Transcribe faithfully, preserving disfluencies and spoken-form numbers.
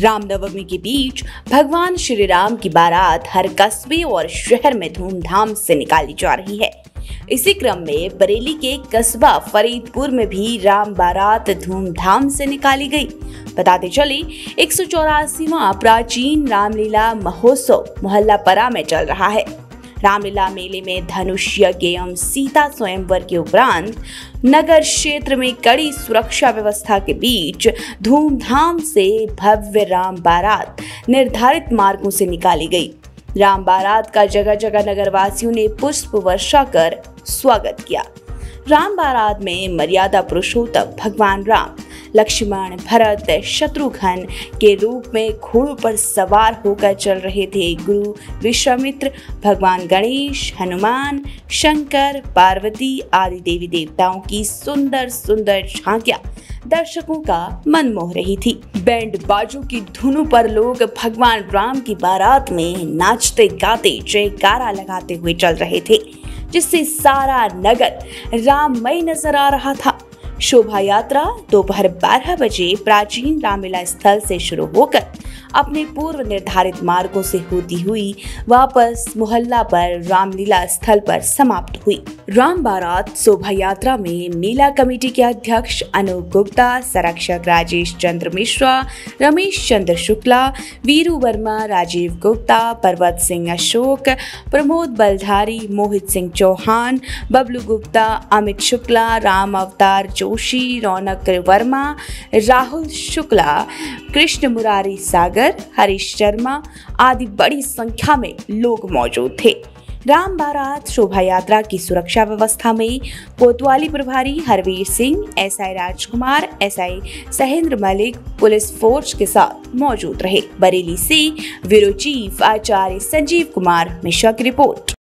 रामनवमी के बीच भगवान श्री राम की बारात हर कस्बे और शहर में धूमधाम से निकाली जा रही है। इसी क्रम में बरेली के कस्बा फरीदपुर में भी राम बारात धूमधाम से निकाली गई। बताते चले एक सौ चौरासीवां प्राचीन रामलीला महोत्सव मोहल्लापरा में चल रहा है। रामलीला मेले में धनुष यज्ञ एवं सीता स्वयंवर के उपरांत नगर क्षेत्र में कड़ी सुरक्षा व्यवस्था के बीच धूमधाम से भव्य राम बारात निर्धारित मार्गों से निकाली गई। राम बारात का जगह जगह नगरवासियों ने पुष्प वर्षा कर स्वागत किया। राम बारात में मर्यादा पुरुषोत्तम भगवान राम लक्ष्मण भरत शत्रुघ्न के रूप में घोड़ों पर सवार होकर चल रहे थे। गुरु विश्वामित्र, भगवान गणेश, हनुमान, शंकर, पार्वती आदि देवी देवताओं की सुंदर सुंदर झांकियां दर्शकों का मन मोह रही थी। बैंड बाजों की धुनों पर लोग भगवान राम की बारात में नाचते गाते जयकारा लगाते हुए चल रहे थे, जिससे सारा नगर राममय नजर आ रहा था। शोभा यात्रा दोपहर बारह बजे प्राचीन रामलीला स्थल से शुरू होकर अपने पूर्व निर्धारित मार्गों से होती हुई वापस मोहल्ला पर रामलीला स्थल पर समाप्त हुई। राम बारात शोभा यात्रा में मेला कमेटी के अध्यक्ष अनूप गुप्ता, संरक्षक राजेश चंद्र मिश्रा, रमेश चंद्र शुक्ला, वीरू वर्मा, राजीव गुप्ता, पर्वत सिंह अशोक, प्रमोद बलधारी, मोहित सिंह चौहान, बबलू गुप्ता, अमित शुक्ला, राम अवतार जोशी, रौनक वर्मा, राहुल शुक्ला, कृष्ण मुरारी सागर, हरीश शर्मा आदि बड़ी संख्या में लोग मौजूद थे। राम बारात शोभा यात्रा की सुरक्षा व्यवस्था में कोतवाली प्रभारी Harveer Singh, SI Rajkumar, SI Sahendra Malik police force के साथ मौजूद रहे। बरेली से ब्यूरो चीफ आचार्य संजीव कुमार मिश्रा की रिपोर्ट।